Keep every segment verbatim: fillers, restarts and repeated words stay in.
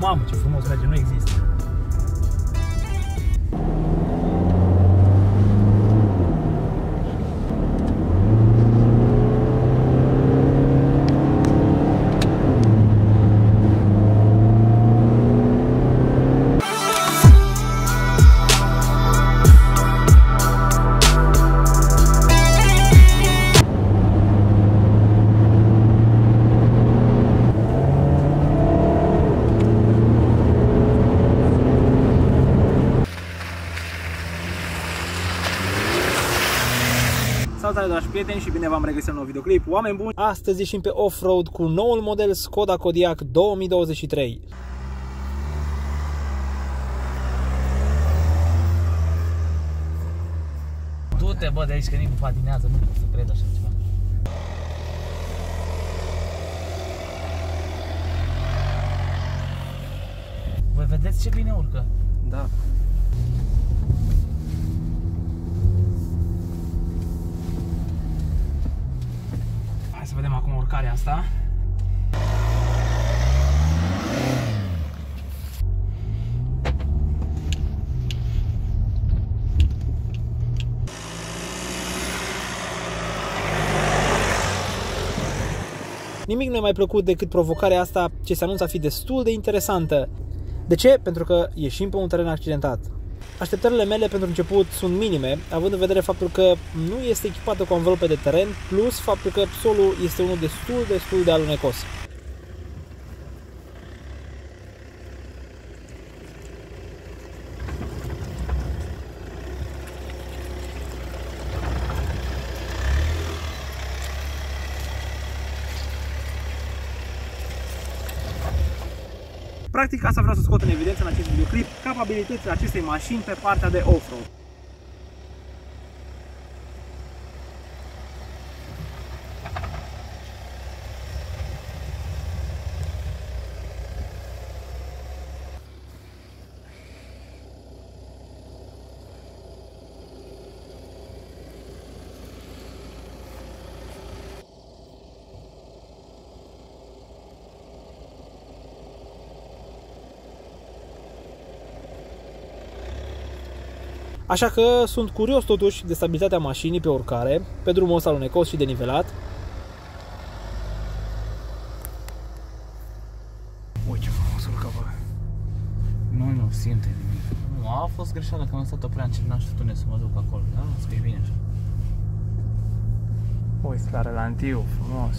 Mamă, ce frumos merge, nu există. Salutare, dragi prieteni, și bine v-am regăsit în un nou videoclip. Oameni buni, astăzi ieșim pe off-road cu noul model Skoda Kodiaq două mii douăzeci și trei. Du-te, bă, de aici, că nici nu patinează, nu pot să cred așa ceva. Voi vedeți ce bine urcă? Da. Hai să vedem acum urcarea asta. Nimic nu e mai plăcut decât provocarea asta, ce se anunță a fi destul de interesantă. De ce? Pentru că ieșim pe un teren accidentat. Așteptările mele pentru început sunt minime, având în vedere faptul că nu este echipată cu anvelope de teren, plus faptul că solul este unul destul, destul de alunecos. Practic, asta vreau să scot în evidență în acest videoclip, capabilitățile acestei mașini pe partea de off-road. Așa că sunt curios totuși de stabilitatea mașinii pe urcare, pe drumul ăsta alunecos și denivelat. Ui, ce frumos urcă, bă! Nu, nu simte nimic. Nu, a fost greșeală că m-am stat prea încet, n-am știut unde să mă duc acolo. Da, să fie bine așa. Uite la relantiu, frumos.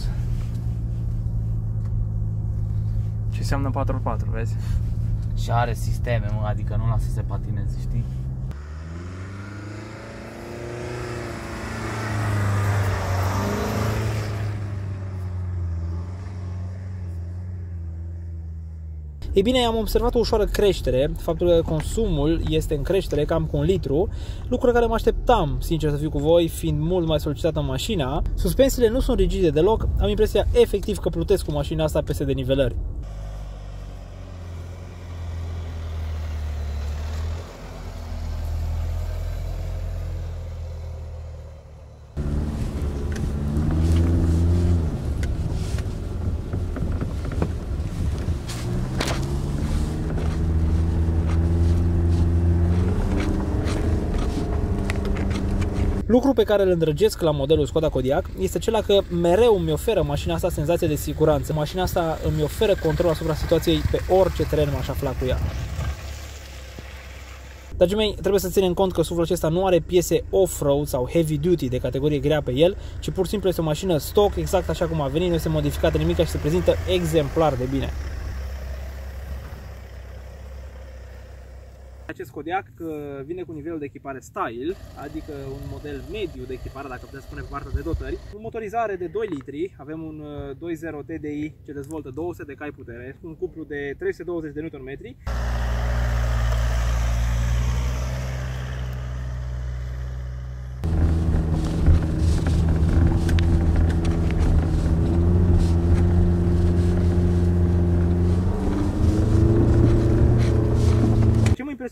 Ce înseamnă patru pe patru, vezi? Și are sisteme, mă, adică nu lasă să se patineze, știi? Ei bine, am observat o ușoară creștere, faptul că consumul este în creștere cam cu un litru, lucru care mă așteptam, sincer să fiu cu voi, fiind mult mai solicitată în mașina. Suspensiile nu sunt rigide deloc, am impresia efectiv că plutesc cu mașina asta peste denivelări. Lucru pe care îl îndrăgesc la modelul Skoda Kodiaq este acela că mereu îmi oferă mașina asta senzație de siguranță. Mașina asta îmi oferă control asupra situației pe orice teren m-aș afla cu ea. Dragii mei, trebuie să ținem cont că S U V-ul acesta nu are piese off-road sau heavy duty de categorie grea pe el, ci pur și simplu este o mașină stock, exact așa cum a venit, nu este modificată nimic și se prezintă exemplar de bine. Acest Kodiaq vine cu nivelul de echipare Style, adică un model mediu de echipare, dacă putem spune, pe partea de dotări. O motorizare de doi litri, avem un doi punct zero T D I ce dezvoltă două sute de cai putere, un cuplu de trei sute douăzeci de newton metri.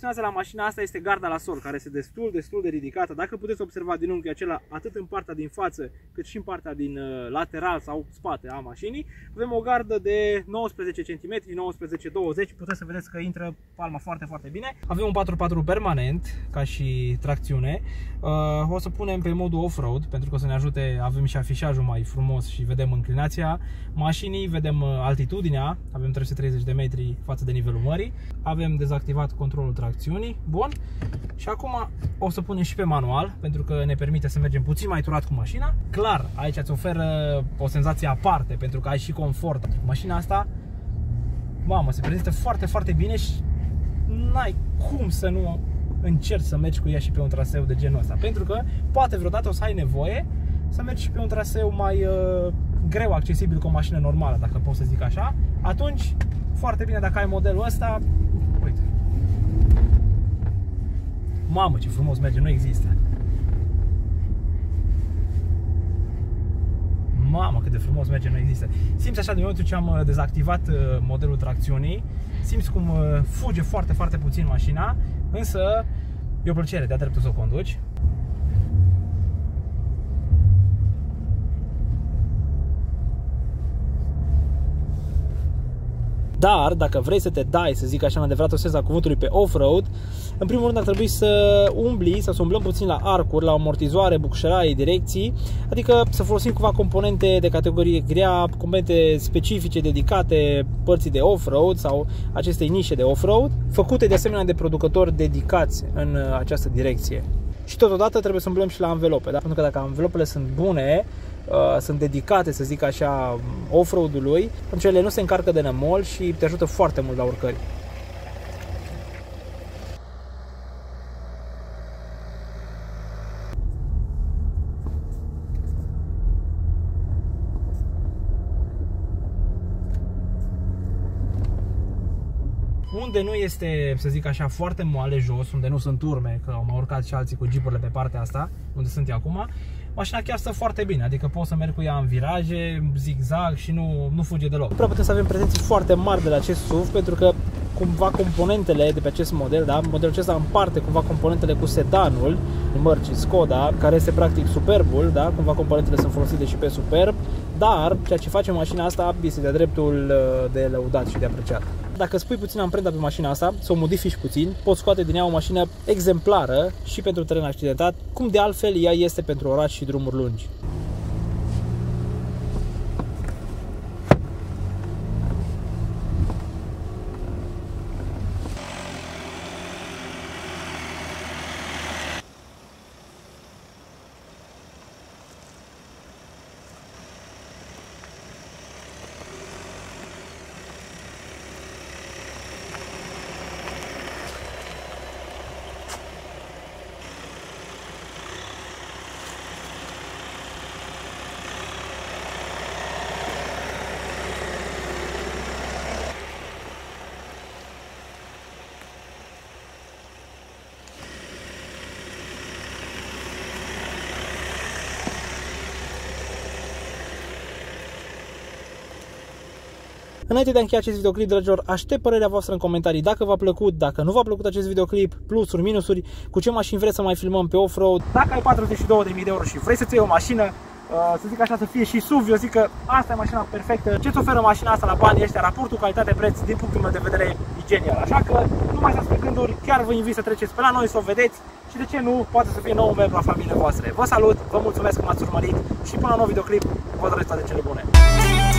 impresionează la mașina asta este garda la sol, care este destul, destul de ridicată. Dacă puteți observa din unghiul acela, atât în partea din față, cât și în partea din lateral sau spate a mașinii, avem o gardă de nouăsprezece centimetri, nouăsprezece douăzeci, puteți să vedeți că intră palma foarte, foarte bine. Avem un patru pe patru permanent, ca și tracțiune. O să punem pe modul off-road, pentru că o să ne ajute, avem și afișajul mai frumos și vedem înclinația mașinii, vedem altitudinea, avem trei sute treizeci de metri față de nivelul mării. Avem dezactivat controlul tracțiunii, bun. Și acum o să punem și pe manual, pentru că ne permite să mergem puțin mai turat cu mașina. Clar, aici îți oferă o senzație aparte, pentru că ai și confort. Mașina asta, mamă, se prezintă foarte, foarte bine și n-ai cum să nu încerci să mergi cu ea și pe un traseu de genul ăsta. Pentru că poate vreodată o să ai nevoie să mergi și pe un traseu mai uh, greu accesibil cu o mașină normală, dacă pot să zic așa. Atunci, foarte bine dacă ai modelul ăsta. Uite. Mamă, ce frumos merge, nu există. Mamă, cât de frumos merge, nu există. Simți așa, din momentul ce am dezactivat modelul tracțiunii, simți cum fuge foarte, foarte puțin mașina, însă e o plăcere de-a dreptul să o conduci. Dar, dacă vrei să te dai, să zic așa, în adevăratul sens al cuvântului, pe off-road, în primul rând ar trebui să umbli, să umblăm puțin la arcuri, la amortizoare, bucșăraie, direcții, adică să folosim cumva componente de categorie grea, componente specifice dedicate părții de off-road sau acestei nișe de off-road, făcute de asemenea de producători dedicați în această direcție. Și totodată trebuie să umblăm și la anvelope, da? Pentru că dacă anvelopele sunt bune, Uh, sunt dedicate, să zic așa, off-road-ului, atunci ele nu se încarcă de nămol și te ajută foarte mult la urcări. Unde nu este, să zic așa, foarte moale jos, unde nu sunt urme, că au mai urcat și alții cu jeepurile pe partea asta, unde sunt eu acum, mașina chiar stă foarte bine, adică poți să mergi cu ea în viraje, zigzag și nu, nu fuge deloc. Nu prea putem să avem pretenții foarte mari de la acest S U V, pentru că cumva componentele de pe acest model, da, modelul acesta împarte cumva componentele cu sedanul mărcii Skoda, care este practic Superbul, da, cumva componentele sunt folosite și pe Superb, dar ceea ce face mașina asta este de-a dreptul de lăudat și de apreciat. Dacă spui puțin amprenta pe mașina asta, să o modifici puțin, poți scoate din ea o mașină exemplară și pentru teren accidentat, cum de altfel ea este pentru oraș și drumuri lungi. Înainte de a încheia acest videoclip, dragilor, aștept părerea voastră în comentarii dacă v-a plăcut, dacă nu v-a plăcut acest videoclip, plusuri, minusuri, cu ce mașini vreți să mai filmăm pe off-road. Dacă ai patruzeci și două de mii de euro și vrei să-ți iei o mașină, să zic așa, să fie și S U V, eu zic că asta e mașina perfectă. Ce-ți oferă mașina asta la banii ăștia, raportul calitate-preț, din punctul meu de vedere, e genial. Așa că nu mai stați pe gânduri, chiar vă invit să treceți pe la noi, să o vedeți și de ce nu, poate să fie nou membru la familiile voastre. Vă salut, vă mulțumesc că m-ați urmărit și până la un nou videoclip, vă doresc toate cele bune.